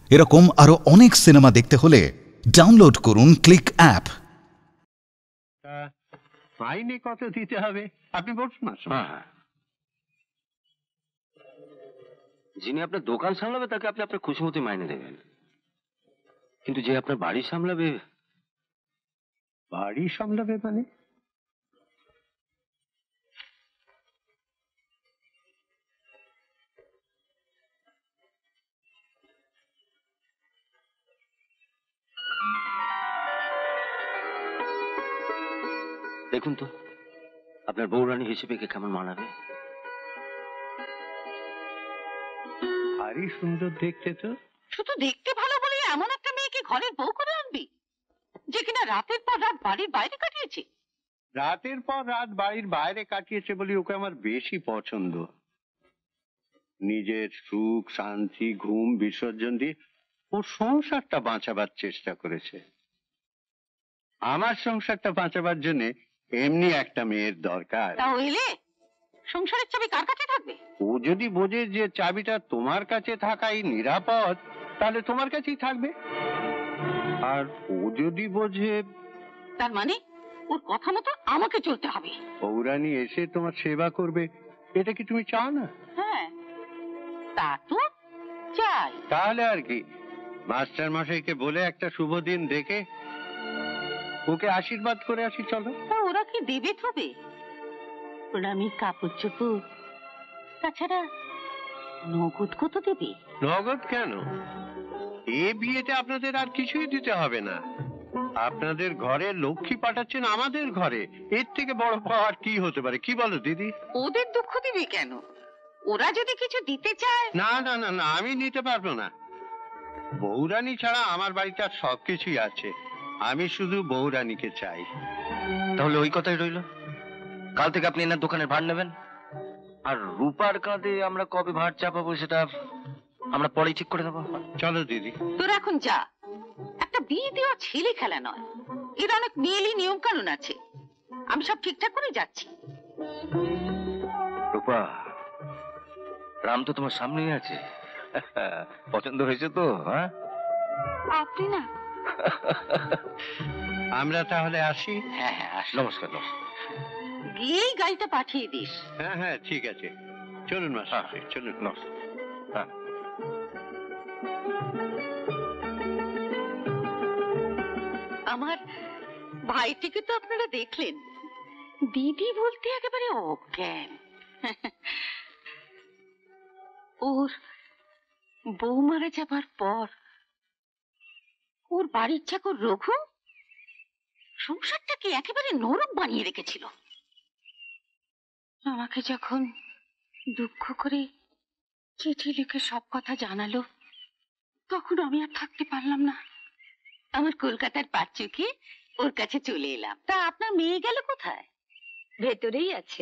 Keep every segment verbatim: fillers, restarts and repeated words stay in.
এরকম আরো অনেক সিনেমা দেখতে হলে ডাউনলোড করুন ক্লিক অ্যাপ। মাইনে কত দিতে হবে আপনি বলুন না। হ্যাঁ, যিনি আপনার দোকান সামলাবে তাকে আপনি আপনার খুশিমতো মাইনে দেবেন, কিন্তু যে আপনার বাড়ি সামলাবে। বাড়ি সামলাবে মানে? দেখুন তো আপনার বউরানী হিসেবে কে কেমন মানাবে। ভারী সুন্দর দেখতে তো। শুধু দেখতে ভালো বলে এমন একটা মেয়েকে ঘরের বউ করে আনবি যে কিনা রাতের পর রাত বাড়ির বাইরে কাটিয়েছে? রাতের পর রাত বাড়ির বাইরে কাটিয়েছে বলে ওকে আমার বেশি পছন্দ। নিজের সুখ শান্তি ঘুম বিসর্জন দিয়ে ওর সংসারটা বাঁচাবার চেষ্টা করেছে। আমার সংসারটা বাঁচাবার জন্য এমনি একটা মেয়ের দরকার। তাহলে সংসারের চাবি কার কাছে থাকবে? ও যদি বোঝে যে চাবিটা তোমার কাছে থাকাই নিরাপদ, তাহলে তোমার কাছেই থাকবে। আর ও যদি বোঝে, তার মানে ওর কথা মতো আমাকে চলতে হবে। বউরানী এসে তোমার সেবা করবে, এটা কি তুমি চাও না? হ্যাঁ, তা তো চাই। তাহলে আর কি, মাস্টার মশাইকে বলে একটা শুভ দিন দেখে ওকে আশীর্বাদ করে আসি। চলো। তা ওরা কি দেবে তবে? প্রণামী কাপড় চোপড়, তাছাড়া নগদ কত দেবে? নগদ কেন? এ বিয়েতে আপনাদের আর কিছুই দিতে হবে না। আপনাদের ঘরে লক্ষ্মী পাঠাচ্ছেন আমাদের ঘরে, এর থেকে বড় পাওয়ার কি হতে পারে? কি বলো দিদি? ওদের দুঃখ দিবে কেন? ওরা যদি কিছু দিতে চায়। না না না না, আমি নিতে পারবো না। বউরানী ছাড়া আমার বাড়িতে আর সবকিছুই আছে, আমি শুধু বউরানীকে চাই। তাহলে ওই কথাই রইল, কাল থেকে আপনি এনার দোকানের ভাড় নেবেন। আর রূপার কাঁধে আমরা কবে ভাড় চাপাবো সেটা আমরা পরেই ঠিক করে নেবো। চলো দিদি। তোর এখন যা, একটা বিয়ে দেওয়া ছেলে খেলা নয়, এর অনেক মেয়েলি নিয়ম কানুন আছে। আমি সব ঠিকঠাক করে যাচ্ছি। রূপা, রাম তো তোমার সামনেই আছে, পছন্দ হয়েছে তো? হ্যাঁ, আপনি না। আমরা তাহলে আসি। হ্যাঁ হ্যাঁ, নমস্কার নমস্কার। গিয়েই গাড়িটা পাঠিয়ে দিস। হ্যাঁ হ্যাঁ ঠিক আছে, চলুন মাস্টার, চলুন। নমস্কার। হ্যাঁ, আমার ভাইটিকে তো আপনারা দেখলেন, দিদি বলতে একেবারে অজ্ঞান। ওর বউ মারা যাবার পর ওর বাড়ির চাকর রঘু সংসারটাকে একেবারে নরক বানিয়ে রেখেছিল। আমাকে যখন দুঃখ করে চিঠি লিখে সব কথা জানালো, তখন আমি আর থাকতে পারলাম না। আমার কলকাতার পাঁচুকে ওর কাছে চলে এলাম। তা আপনার মেয়ে গেল কোথায়? ভেতরেই আছে।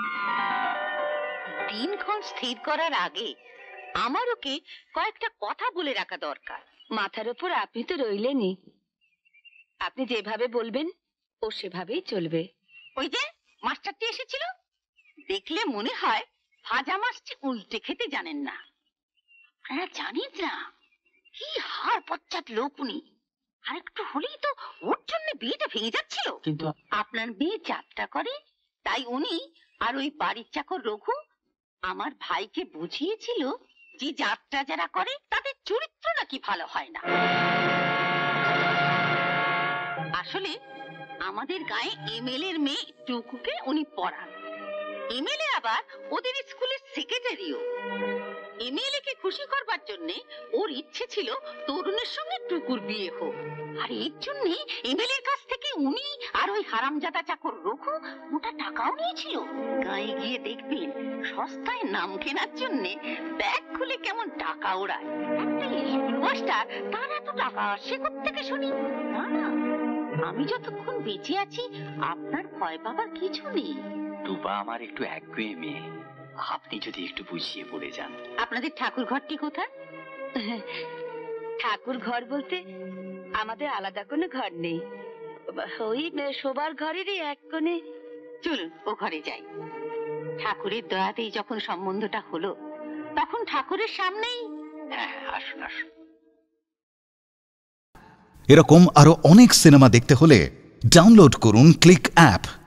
দিনক্ষণ স্থির করার আগে আমার ওকে কয়েকটা কথা বলে রাখা দরকার। মাথার উপর আপনি তো রইলেনই, আপনি যেভাবে বলবেন ও সেভাবেই চলবে। ওই যে মাস্টারটি এসেছিল, দেখলে মনে হয় ভাজা মাছটি উল্টে খেতে জানেন না। আপনারা জানেন না কি হার পশ্চাৎ লোক উনি। আর একটু হলেই তো ওর জন্য বিয়েটা ভেঙে যাচ্ছিল। কিন্তু আপনার বিয়ে যাত্রা করে, তাই উনি আর ওই বাড়ির চাকর রঘু আমার ভাইকে বুঝিয়েছিল যে যাত্রা যারা করে তাদের চরিত্র নাকি ভালো হয় না। আসলে আমাদের গায়ে এমএলএ এর মেয়ে টুকুকে উনি পড়ান। এমএলএ আবার ওদের স্কুলের সেক্রেটারিও। এমএলএ কে খুশি করবার জন্য ওর ইচ্ছে ছিল তরুণের সঙ্গে টুকুর বিয়ে হোক। আর এর জন্য এমএলএ এর কাছ থেকে উনি আর ওই হারামজাদা চাকর রঘু মোটা টাকাও নিয়েছিল। গায়ে গিয়ে দেখবেন সস্তায় নাম কেনার জন্য ব্যাগ খুলে কেমন টাকা ওড়ায়। একটা স্কুল মাস্টার, তার এত টাকা আসে কোত্থেকে শুনি? না না, আমি যতক্ষণ বেঁচে আছি আপনার ভয় পাবার কিছু নেই। রূপা আমার একটু একগুঁয়ে মেয়ে, আপনি যদি একটু বুঝিয়ে বলে যান। আপনাদের ঠাকুর ঘরটি কোথায়? ঠাকুর ঘর বলতে আমাদের আলাদা কোনো ঘর নেই, ওই শোবার ঘরেরই এক কোণে। চলুন ও ঘরে যাই। ঠাকুরের দয়াতেই যখন সম্বন্ধটা হলো, তখন ঠাকুরের সামনেই। হ্যাঁ আসুন আসুন। এরকম আরো অনেক সিনেমা দেখতে হলে ডাউনলোড করুন ক্লিক অ্যাপ।